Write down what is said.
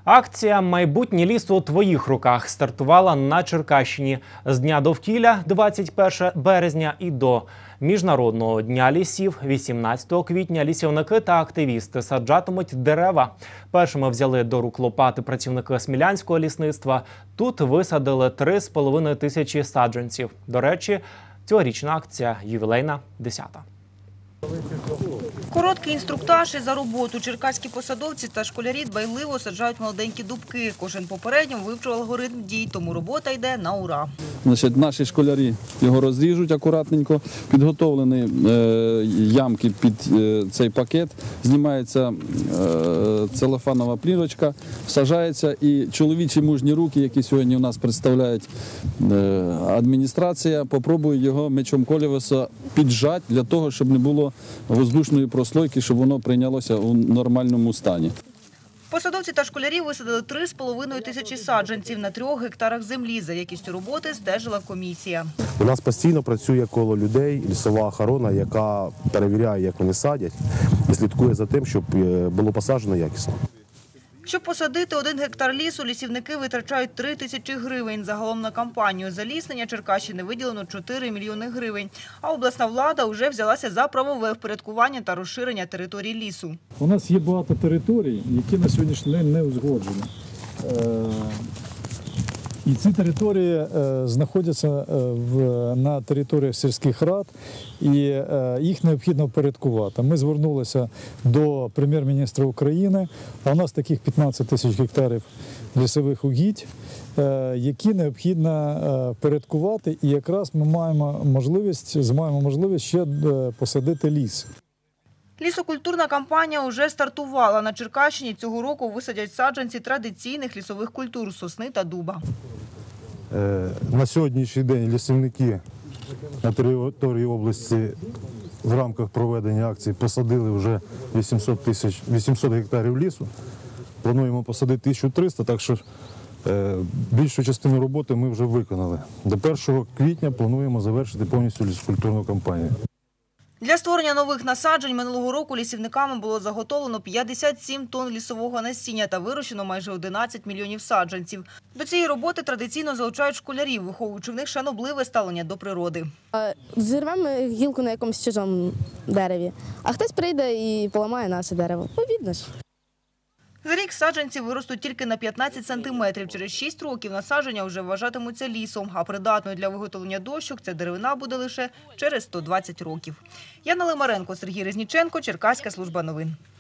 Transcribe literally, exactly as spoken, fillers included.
Акція «Майбутнє лісу у твоїх руках» стартувала на Черкащині з Дня довкілля двадцять першого березня і до Міжнародного дня лісів вісімнадцятого квітня лісівники та активісти саджатимуть дерева. Першими взяли до рук лопати працівники Смілянського лісництва. Тут висадили три з половиною тисячі саджанців. До речі, цьогорічна акція ювілейна, десята. Короткий інструктаж із за роботу. Черкаські посадовці та школярі дбайливо саджають молоденькі дубки. Кожен попередньо вивчив алгоритм дій, тому робота йде на ура. Значить, наші школярі його розріжуть акуратненько, підготовлені е, ямки під е, цей пакет, знімається е, целофанова плівочка, саджається і чоловічі мужні руки, які сьогодні у нас представляють е, адміністрація, попробують його мечом коліса піджати для того, щоб не було воздушної прослойки, щоб воно прийнялося у нормальному стані. Посадовці та школярі висадили три з половиною тисячі саджанців на трьох гектарах землі. За якістю роботи стежила комісія. У нас постійно працює коло людей лісова охорона, яка перевіряє, як вони садять, і слідкує за тим, щоб було посаджено якісно. Щоб посадити один гектар лісу, лісівники витрачають три тисячі гривень. Загалом на кампанію заліснення Черкащини виділено чотири мільйони гривень. А обласна влада вже взялася за правове впорядкування та розширення територій лісу. У нас є багато територій, які на сьогоднішній день не узгоджені. І ці території е, знаходяться е, в, на територіях сільських рад, і е, їх необхідно впорядкувати. Ми звернулися до прем'єр-міністра України, а у нас таких п'ятнадцять тисяч гектарів лісових угідь, е, які необхідно е, впорядкувати, і якраз ми маємо можливість, маємо можливість ще е, посадити ліс. Лісокультурна кампанія вже стартувала. На Черкащині цього року висадять саджанці традиційних лісових культур – сосни та дуба. На сьогоднішній день лісівники на території області в рамках проведення акції посадили вже вісімсот тисяч, вісімсот гектарів лісу. Плануємо посадити тисячу триста, так що більшу частину роботи ми вже виконали. До першого квітня плануємо завершити повністю лісокультурну кампанію. Для створення нових насаджень минулого року лісівниками було заготовлено п'ятдесят сім тонн лісового насіння та вирощено майже одинадцять мільйонів саджанців. До цієї роботи традиційно залучають школярів, виховуючи в них шанобливе ставлення до природи. Зірвемо гілку на якомусь чужому дереві, а хтось прийде і поламає наше дерево. Повідно ж. За рік саджанці виростуть тільки на п'ятнадцять сантиметрів. Через шість років насадження вже вважатимуться лісом, а придатною для виготовлення дощок ця деревина буде лише через сто двадцять років. Яна Лимаренко, Сергій Резніченко, Черкаська служба новин.